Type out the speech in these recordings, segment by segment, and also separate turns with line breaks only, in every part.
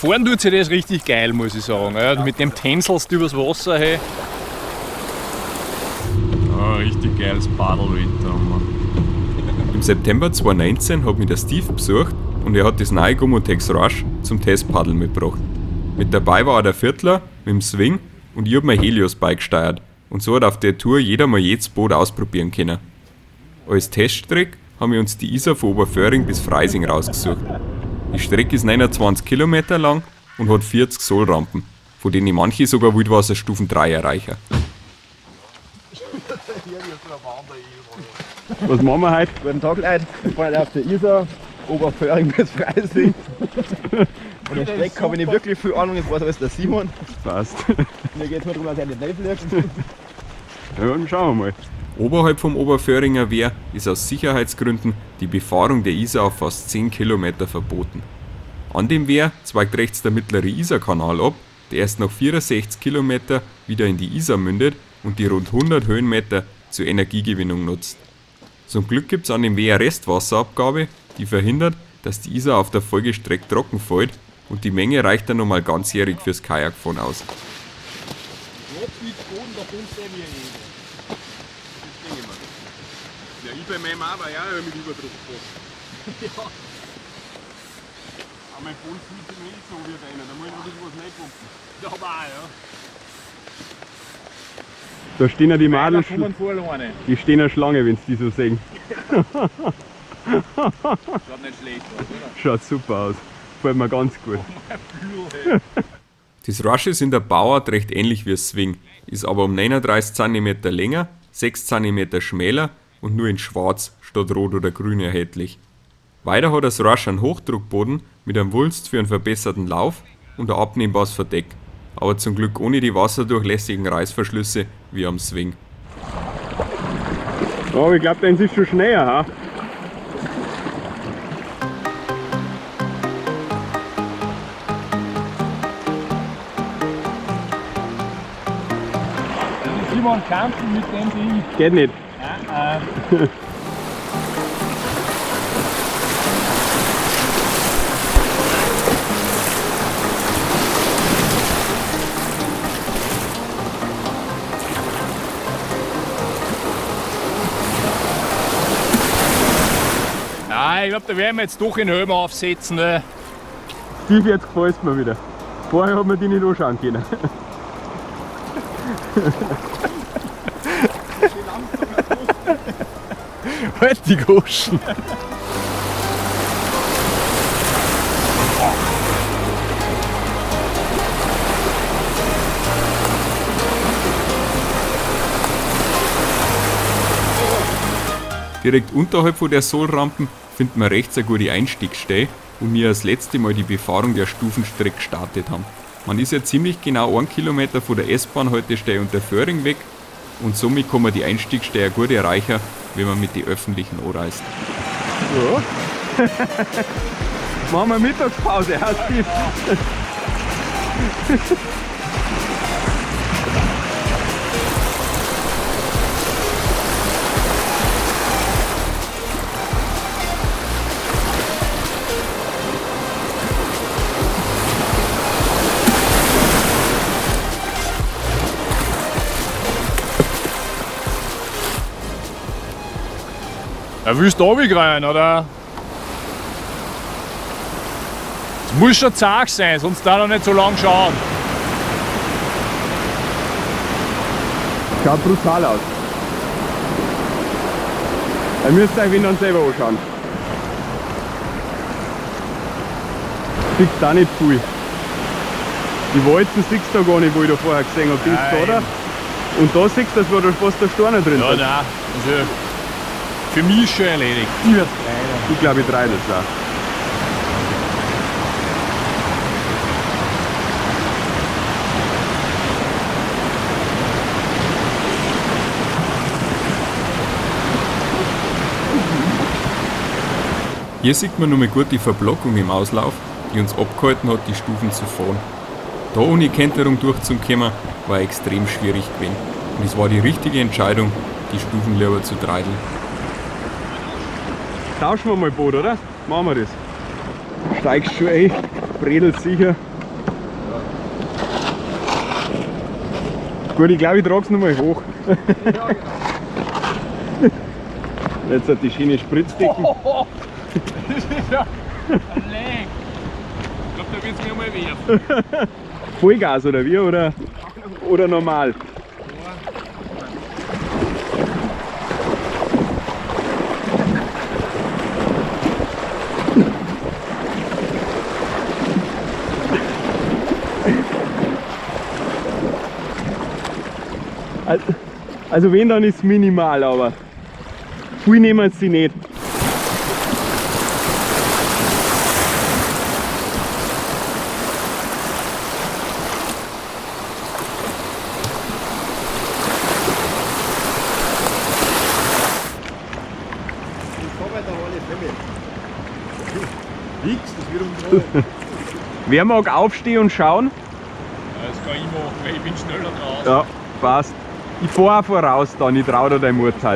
Fahren tut sich das richtig geil, muss ich sagen. Ja, mit dem tänzelst du übers Wasser, hey.
Oh, richtig geiles Paddel-Winter haben wir.
Im September 2019 hat mich der Steve besucht und er hat das neue Gomotex Rush zum Testpaddeln mitgebracht. Mit dabei war auch der Viertler mit dem Swing und ich hab mein Helios beigesteuert und so hat auf der Tour jeder mal jedes Boot ausprobieren können. Als Teststrecke haben wir uns die Isar von Oberföhring bis Freising rausgesucht. Die Strecke ist 29 Kilometer lang und hat 40 Sohlrampen, von denen manche sogar Wildwasserstufen 3 erreichen.
Was machen wir heute?
Guten Tag Leute, wir fahren auf der Isar, Oberföhring bis Freising. Von der Strecke habe ich nicht wirklich viel Ahnung, das weiß alles der Simon.
Passt.
Mir geht es nur darum, dass er nicht fliegt.
Ja, dann schauen wir mal.
Oberhalb vom Oberföhringer Wehr ist aus Sicherheitsgründen die Befahrung der Isar auf fast 10 Kilometer verboten. An dem Wehr zweigt rechts der mittlere Isarkanal ab, der erst nach 64 Kilometer wieder in die Isar mündet und die rund 100 Höhenmeter zur Energiegewinnung nutzt. Zum Glück gibt es an dem Wehr Restwasserabgabe, die verhindert, dass die Isar auf der Folgestrecke trocken fällt und die Menge reicht dann nochmal ganzjährig fürs Kajakfahren aus.
Ja, ich bei meinem auch, weil ich auch mit Überdruck fahre. Ja. Aber mein Boot fühlt sich nicht so wie deiner, da muss ich noch ein bisschen was reinpumpen. Ja, aber auch, ja. Da stehen ja die Madeln, die stehen ja Schlange, wenn sie die so sehen.
Schaut nicht schlecht aus, oder?
Schaut super aus, gefällt mir ganz gut.
Das Rush ist in der Bauart recht ähnlich wie das Swing, ist aber um 39 cm länger, 6 cm schmäler und nur in schwarz statt rot oder grün erhältlich. Weiter hat das Rush einen Hochdruckboden mit einem Wulst für einen verbesserten Lauf und ein abnehmbares Verdeck, aber zum Glück ohne die wasserdurchlässigen Reißverschlüsse wie am Swing.
Oh, ich glaube, deins ist schon schneller, ha?
Simon kämpfen mit dem Ding.
Geht nicht.
Ja, ich glaube, da werden wir jetzt doch in Helm aufsetzen. Ne?
Steve, jetzt gefällt es mir wieder. Vorher hat man die nicht anschauen können.
Halt die Goschen!
Direkt unterhalb von der Sohlrampen findet man rechts eine gute Einstiegsstelle, wo wir das letzte Mal die Befahrung der Stufenstrecke gestartet haben. Man ist ja ziemlich genau 1 Kilometer von der S-Bahn-Haltestelle Unterföhring weg und somit kann man die Einstiegsstelle gut erreichen, wenn man mit den Öffentlichen anreist.
Ja. Machen wir Mittagspause, Herr Steve.
Ja, willst du runtergreifen, oder? Es muss schon zart sein, sonst darf er nicht so lang schauen.
Schaut brutal aus. Ihr müsst euch ihn dann selber anschauen. Sieht da nicht viel. Die Walzen siehst du da gar nicht, wo ich da vorher gesehen habe. Die ist da. Und da siehst du, dass da fast der Steiner drin ist.
Ja, nein. Also, für mich ist schon erledigt.
Ich glaube, ich drehe das auch.
Hier sieht man nochmal gut die Verblockung im Auslauf, die uns abgehalten hat, die Stufen zu fahren. Da ohne Kenterung durchzukommen, war extrem schwierig gewesen. Und es war die richtige Entscheidung, die Stufen lieber zu treideln.
Tauschen wir mal Boot, oder? Machen wir das. Steigst schon ein, bredelt sicher. Gut, ich glaube, ich trage es nochmal hoch.
Ja, genau.
Jetzt hat die schöne Spritzdecken.
Das ist ja ein Leck. Ich glaube, da wird es mir mal werfen.
Vollgas oder wie? Oder normal? Also wenn, dann ist es minimal, aber viel nehmen sie nicht. Wer mag aufstehen und schauen?
Das kann ich machen, weil ich bin schneller draußen.
Ja, passt. Ich fahr auch voraus dann, ich trau dir dein Urteil.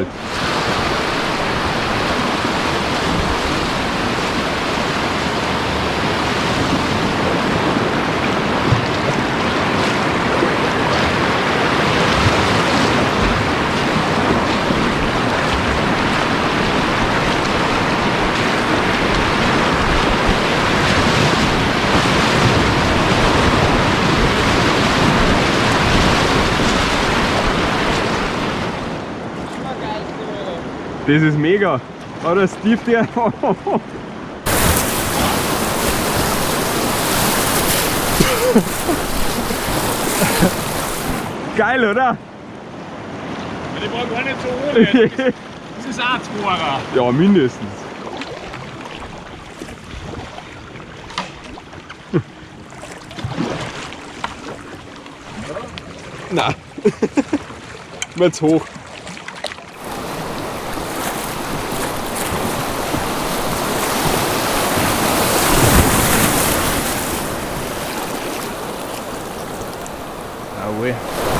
Das ist mega. Oh, der Steve, der. Geil, oder?
Die war gar nicht so ohne. Das ist auch 2er.
Ja, mindestens. Nein. Mal zu hoch.
Jawohl.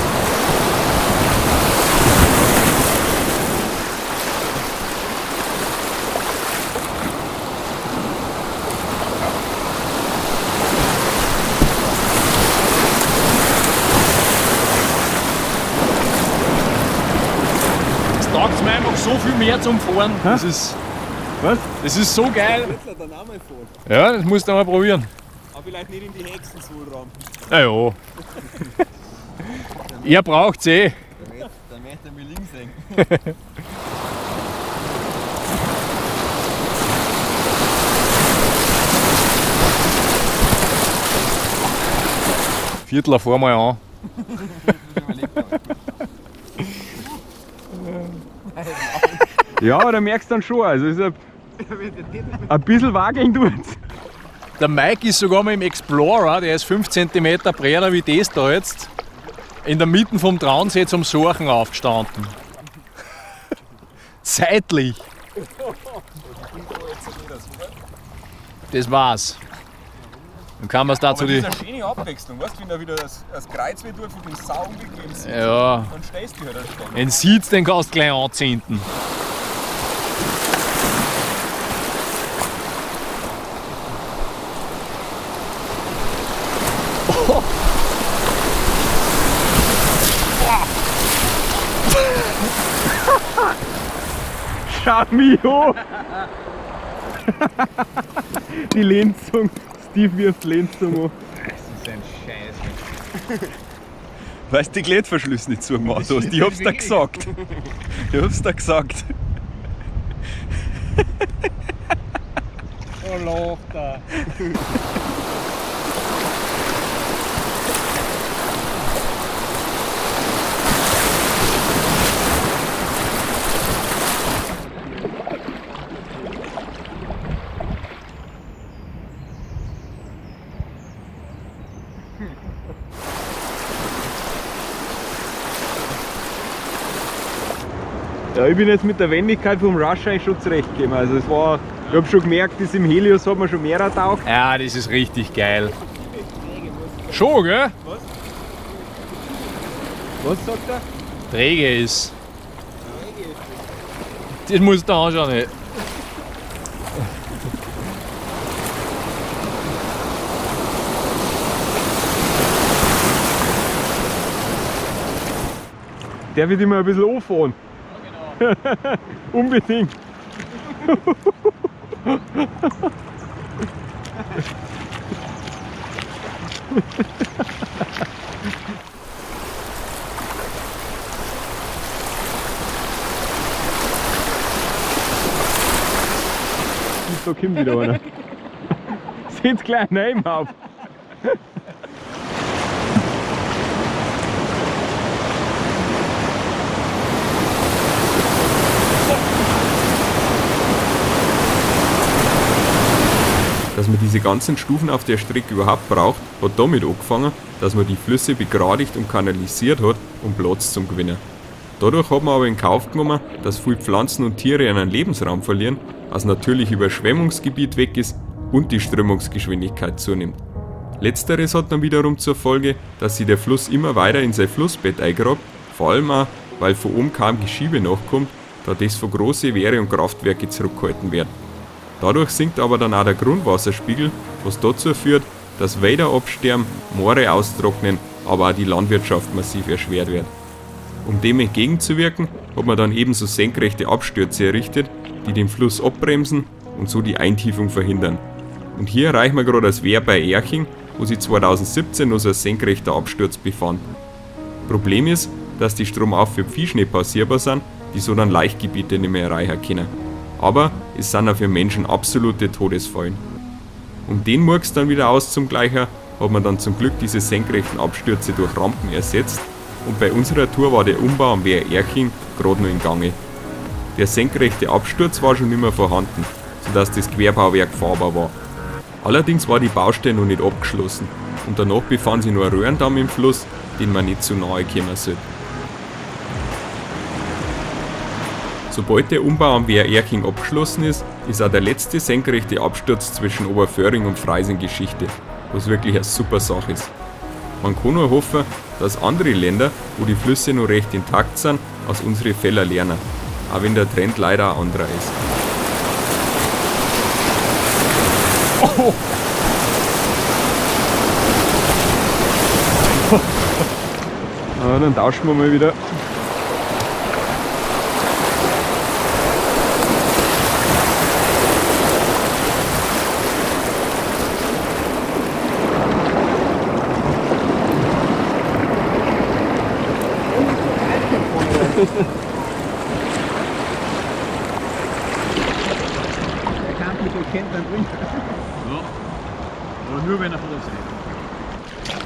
Es taugt mir einfach so viel mehr zum Fahren. Das ist,
Was?
das ist so geil.
Dann auch mal fahren.
Ja, das musst du mal probieren.
Aber vielleicht nicht in die Hexensohlrampen.
Na ja. Ihr braucht's eh.
Dann möchte er mich links sehen.
Viertler fahr mal an.
Ja, aber da merkst du dann schon. Also ist ein bisschen wageln tut's.
Der Mike ist sogar mal im Explorer, der ist 5 cm breiter wie das da jetzt, in der Mitte vom Traunsee zum Sorchen aufgestanden. Seitlich. Das war's. Dann kann man es dazu die.
Das ist eine schöne Abwechslung, weißt du, wenn da wieder das Kreuz wird, für den Sau unbequem sitzt,
Ja,
dann stehst du halt anständig.
den Sitz, den kannst du gleich anzünden.
Schau mich an! Die Lenzung. Steve wirft Lenzung an.
Das ist ein Scheiß.
Weißt du, die Klettverschlüsse nicht zugemacht hast? Ich hab's dir gesagt. Ich hab's dir gesagt.
Oh, lacht er.
Ja, ich bin jetzt mit der Wendigkeit vom Rush eigentlich schon zurechtgekommen. Also es war, ich habe schon gemerkt, das im Helios hat man schon mehr getaucht.
Ja, das ist richtig geil. Schon, gell?
Was sagt er?
Träge ist. Das musst du anschauen. Ey.
Darf ich dich mal ein bisschen anfahren?
Ja, genau.
Unbedingt. Da kommt wieder einer. Seht gleich neben auf.
Dass man diese ganzen Stufen auf der Strecke überhaupt braucht, hat damit angefangen, dass man die Flüsse begradigt und kanalisiert hat, um Platz zum Gewinnen. Dadurch hat man aber in Kauf genommen, dass viele Pflanzen und Tiere einen Lebensraum verlieren, das natürliche Überschwemmungsgebiet weg ist und die Strömungsgeschwindigkeit zunimmt. Letzteres hat dann wiederum zur Folge, dass sich der Fluss immer weiter in sein Flussbett eingrabt, vor allem auch, weil von oben kaum Geschiebe nachkommt, da das von großen Wehre und Kraftwerke zurückgehalten wird. Dadurch sinkt aber dann auch der Grundwasserspiegel, was dazu führt, dass Wälder absterben, Moore austrocknen, aber auch die Landwirtschaft massiv erschwert wird. Um dem entgegenzuwirken, hat man dann ebenso senkrechte Abstürze errichtet, die den Fluss abbremsen und so die Eintiefung verhindern. Und hier erreichen wir gerade das Wehr bei Erching, wo sich 2017 noch so ein senkrechter Absturz befand. Problem ist, dass die Stromauf für Viech nicht passierbar sind, die so dann Laichgebiete nicht mehr erreichen können. Aber es sind auch für Menschen absolute Todesfallen. Um den Murks dann wieder auszugleichen, hat man dann zum Glück diese senkrechten Abstürze durch Rampen ersetzt und bei unserer Tour war der Umbau am Wehr Erching gerade noch in Gange. Der senkrechte Absturz war schon nicht mehr vorhanden, sodass das Querbauwerk fahrbar war. Allerdings war die Baustelle noch nicht abgeschlossen und danach befand sich noch ein Röhrendamm im Fluss, den man nicht zu nahe kommen sollte. Sobald der Umbau am Wehr Erching abgeschlossen ist, ist auch der letzte senkrechte Absturz zwischen Oberföhring und Freising Geschichte, was wirklich eine super Sache ist. Man kann nur hoffen, dass andere Länder, wo die Flüsse noch recht intakt sind, aus unseren Fällen lernen, auch wenn der Trend leider ein anderer ist.
Oh. Ja, dann tauschen wir mal wieder.
Der kann mich so kennt dann drin.
Ja. Aber nur wenn er von der Seite.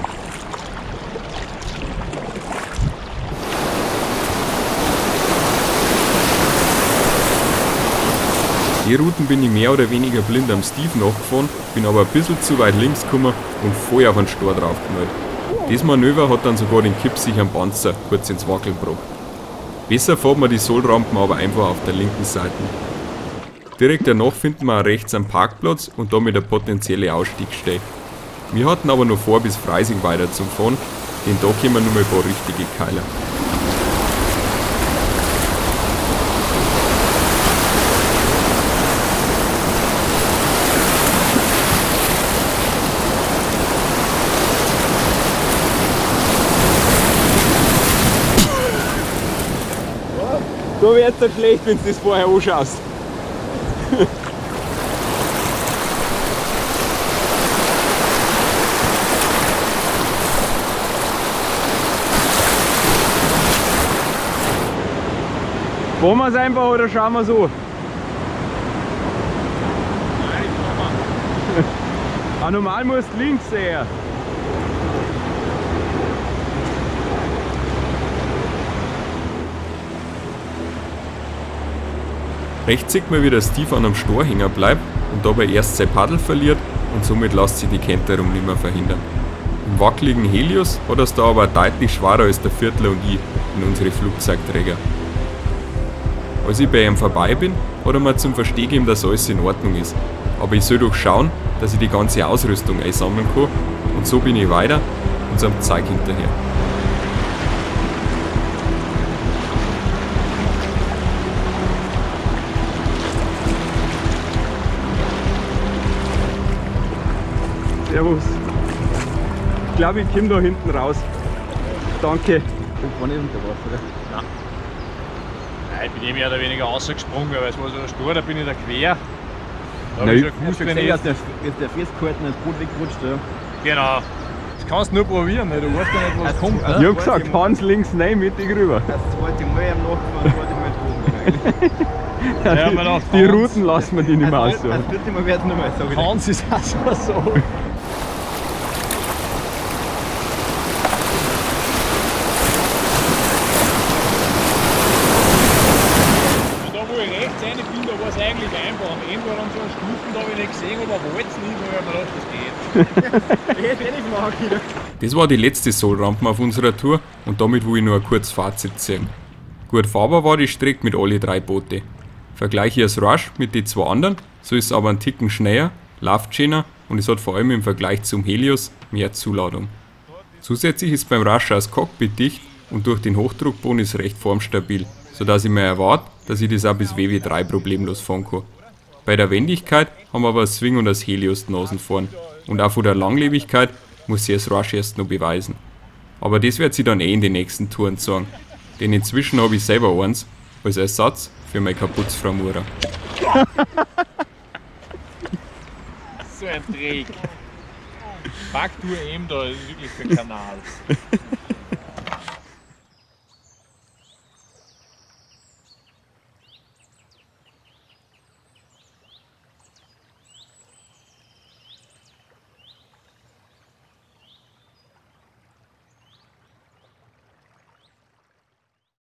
Die Routen bin ich mehr oder weniger blind am Steve nachgefahren, bin aber ein bisschen zu weit links gekommen und voll auf einen Stor draufgeknallt. Das Manöver hat dann sogar den kippsicheren Panzer kurz ins Wackeln gebracht. Besser fährt man die Sollrampen aber einfach auf der linken Seite. Direkt danach finden wir rechts einen Parkplatz und damit eine potenzielle Ausstiegsstelle. Wir hatten aber noch vor, bis Freising weiter zu fahren, denn da kommen nur mal ein paar richtige Keiler.
Da wird es schlecht, wenn du das vorher anschaust. Fahren wir es einfach oder schauen wir so?
Nein, fahren wir.
Ah, normal musst du links sehen.
Rechts sieht man, wie der Steve an einem Stor hängen bleibt und dabei erst sein Paddel verliert und somit lässt sich die Kenterung nicht mehr verhindern. Im wackeligen Helios hat er es da aber deutlich schwerer als der Viertler und ich in unsere Flugzeugträger. Als ich bei ihm vorbei bin, hat er mir zum Verstehen gegeben, dass alles in Ordnung ist. Aber ich soll doch schauen, dass ich die ganze Ausrüstung einsammeln kann und so bin ich weiter und zum Zeug hinterher.
Servus. Ich glaube, ich komme da hinten raus. Danke.
Ob war nicht unter Wasser, oder?
Nein, ich bin mehr oder weniger rausgesprungen, weil es war so ein Stur, da bin ich da quer. Da hab
Nein,
ich schon
Ich hab
gewusst,
schon
wenn
gesehen,
ich
dass der festgehalten hat, das Boot weggerutscht. Ja.
Genau. Das kannst du nur probieren, ne? Du weißt ja nicht, was
Also,
kommt.
also-
Ich hab gesagt, Hans links rein, mittig rüber.
Das zweite Mal am Nachfahren, das zweite Mal drogen eigentlich.
Ja, hab mir gedacht,
Die
Hans-
Routen lassen wir die nicht mehr aus.
Das dritte Mal wird es nicht mehr, sag ich dir.
Hans ist auch so. Da wo ich rechts rein bin, da war es eigentlich einfach. Am Ende war dann so ein Stufen, da habe ich nicht gesehen, aber Walzen nicht, weil ich mir gedacht, das geht.
Ich hätte eh nicht machen können.
Das war die letzte Sohlrampe auf unserer Tour und damit will ich nur ein kurzes Fazit ziehen. Gut fahrbar war die Strecke mit alle 3 Boote. Vergleiche ich das Rush mit den 2 anderen, so ist es aber ein Ticken schneller, läuft schöner und es hat vor allem im Vergleich zum Helios mehr Zuladung. Zusätzlich ist beim Rush das Cockpit dicht und durch den Hochdruckbonus recht formstabil, sodass ich mir erwarte, dass ich das auch bis WW3 problemlos fahren kann. Bei der Wendigkeit haben wir aber das Swing und das Helios die Nasen vorn und auch von der Langlebigkeit muss sich das Rush erst noch beweisen. Aber das wird sich dann eh in den nächsten Touren zeigen, denn inzwischen habe ich selber eins als Ersatz für mein kaputtes Framura.
So ein Dreck. Faktur M da, das ist wirklich für ein Kanal.